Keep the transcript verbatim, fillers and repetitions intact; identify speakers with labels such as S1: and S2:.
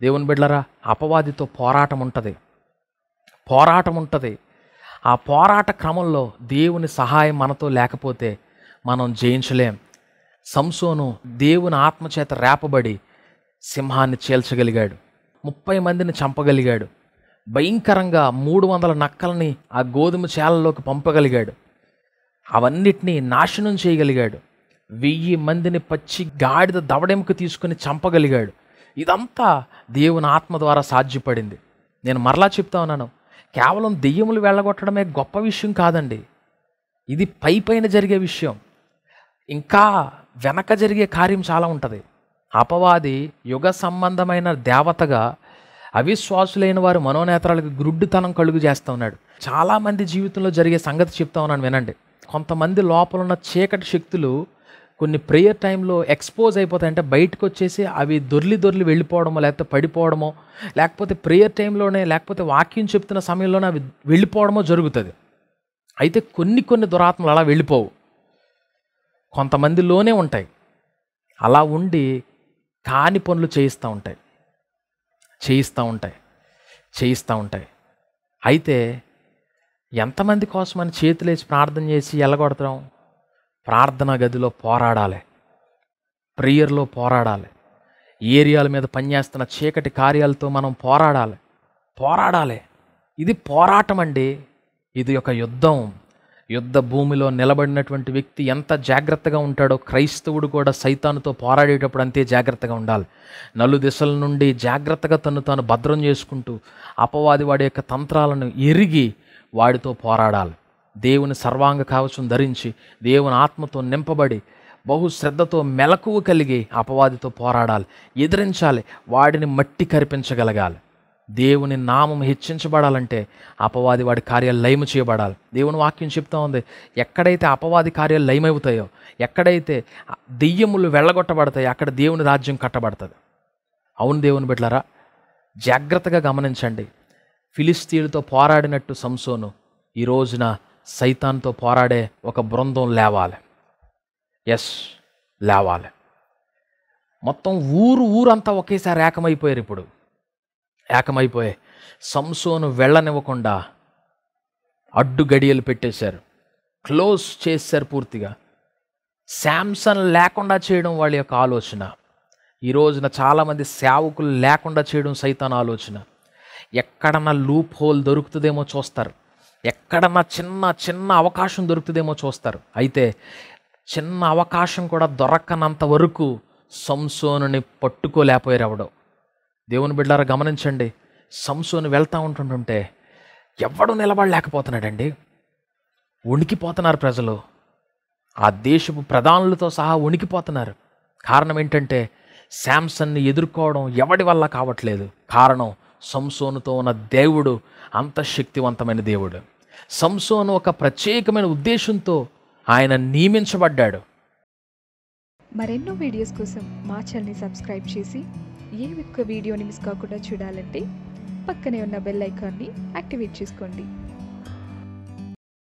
S1: దేవుని బిడ్డలారా, అపవాదితో పోరాటం ఉంటుంది, పోరాటం ఉంటుంది. ఆ పోరాట క్రమంలో దేవుని సహాయం మనతో లేకపోతే మనం జయించలేం. సంసోను దేవుని ఆత్మచేత రేపబడి సింహాన్ని చీల్చగలిగాడు, ముప్పై మందిని చంపగలిగాడు, భయంకరంగా మూడు వందల నక్కల్ని ఆ గోధుమ చేలలోకి పంపగలిగాడు, అవన్నిటినీ నాశనం చేయగలిగాడు, వెయ్యి మందిని పచ్చి గాడిద దవడెముక తీసుకుని చంపగలిగాడు. ఇదంతా దేవుని ఆత్మ ద్వారా సాధ్యపడింది. నేను మరలా చెప్తా ఉన్నాను, కేవలం దెయ్యములు వెళ్ళగొట్టడమే గొప్ప విషయం కాదండి. ఇది పై పైన జరిగే విషయం. ఇంకా వెనక జరిగే కార్యం చాలా ఉంటుంది. అపవాది యుగ సంబంధమైన దేవతగా అవిశ్వాసులైన వారు మనోనేత్రాలకు గుడ్డితనం కలుగు చేస్తూ ఉన్నాడు. చాలామంది జీవితంలో జరిగే సంగతి చెప్తా ఉన్నాను వినండి. కొంతమంది లోపల ఉన్న చీకటి శక్తులు కొన్ని ప్రేయర్ టైంలో ఎక్స్పోజ్ అయిపోతాయి. అంటే బయటకు వచ్చేసి అవి దొర్లి దొర్లి వెళ్ళిపోవడమో, లేకపోతే పడిపోవడమో, లేకపోతే ప్రేయర్ టైంలోనే, లేకపోతే వాక్యం చెప్తున్న సమయంలోనే అవి వెళ్ళిపోవడమో జరుగుతుంది. అయితే కొన్ని కొన్ని దురాత్మలు అలా వెళ్ళిపోవు, కొంతమందిలోనే ఉంటాయి. అలా ఉండి కాని పనులు చేయిస్తూ ఉంటాయి చేయిస్తూ ఉంటాయి చేయిస్తూ ఉంటాయి అయితే ఎంతమంది కోసమని చేతులేసి ప్రార్థన చేసి ఎల్లగొడతాం? ప్రార్థనా గదిలో పోరాడాలి, ప్రేయర్లో పోరాడాలి, ఏరియాల మీద పనిచేస్తున్న చీకటి కార్యాలతో మనం పోరాడాలి పోరాడాలి ఇది పోరాటం అండి. ఇది ఒక యుద్ధం. యుద్ధ భూమిలో నిలబడినటువంటి వ్యక్తి ఎంత జాగ్రత్తగా ఉంటాడో క్రైస్తవుడు కూడా సైతానుతో పోరాడేటప్పుడు అంతే జాగ్రత్తగా ఉండాలి. నలు దిశల నుండి జాగ్రత్తగా తను తాను భద్రం చేసుకుంటూ అపవాది వాడి యొక్క తంత్రాలను ఎరిగి వాడితో పోరాడాలి. దేవుని సర్వాంగ కవచం ధరించి దేవుని ఆత్మతో నింపబడి బహు శ్రద్ధతో మెలకువ కలిగి అపవాదితో పోరాడాలి, ఎదిరించాలి, వాడిని మట్టి కరిపించగలగాలి. దేవుని నామం హెచ్చించబడాలంటే అపవాది వాడి కార్యాలు లయము చేయబడాలి. దేవుని వాక్యం చెప్తా ఉంది, ఎక్కడైతే అపవాది కార్యాలు లయమవుతాయో, ఎక్కడైతే దెయ్యములు వెళ్ళగొట్టబడతాయో అక్కడ దేవుని రాజ్యం కట్టబడుతుంది. అవును దేవుని బిడ్డలారా, జాగ్రత్తగా గమనించండి. ఫిలిస్తీయులతో పోరాడినట్టు సంసోను ఈ రోజున సైతాన్తో పోరాడే ఒక బృందం లేవాలి. ఎస్, లేవాలి. మొత్తం ఊరు ఊరంతా ఒకేసారి ఏకమైపోయారు. ఇప్పుడు ఏకమైపోయే సంసోను వెళ్ళనివ్వకుండా అడ్డు గడియలు పెట్టేశారు, క్లోజ్ చేశారు పూర్తిగా. శాంసన్ లేకుండా చేయడం వాళ్ళ యొక్క ఆలోచన. ఈ రోజున చాలామంది సేవకులు లేకుండా చేయడం సైతాన్ ఆలోచన. ఎక్కడన్నా లూప్ హోల్ దొరుకుతుందేమో చూస్తారు, ఎక్కడన్నా చిన్న చిన్న అవకాశం దొరుకుతుందేమో చూస్తారు. అయితే చిన్న అవకాశం కూడా దొరకనంత వరకు సంసోనుని పట్టుకోలేకపోయారు ఎవడో. దేవుని బిడ్డలారా గమనించండి, సంసోను వెళ్తూ ఉంటుంటుంటే ఎవడు నిలబడలేకపోతున్నాడండి. ఉనికిపోతున్నారు ప్రజలు, ఆ దేశపు ప్రధానులతో సహా ఉనికిపోతున్నారు. కారణం ఏంటంటే శాంసన్ని ఎదుర్కోవడం ఎవడి వల్ల కావట్లేదు. కారణం సంసోనుతో ఉన్న దేవుడు అంత శక్తివంతమైన దేవుడు. సంసోను ఒక ప్రత్యేకమైన ఉద్దేశంతో ఆయన నియమించబడ్డాడు.
S2: మరెన్నో వీడియోస్ కోసం మా ఛానల్ని సబ్స్క్రైబ్ చేసి ఏ ఒక్క వీడియోని మిస్ కాకుండా చూడాలంటే పక్కనే ఉన్న బెల్ ఐకాన్ని యాక్టివేట్ చేసుకోండి.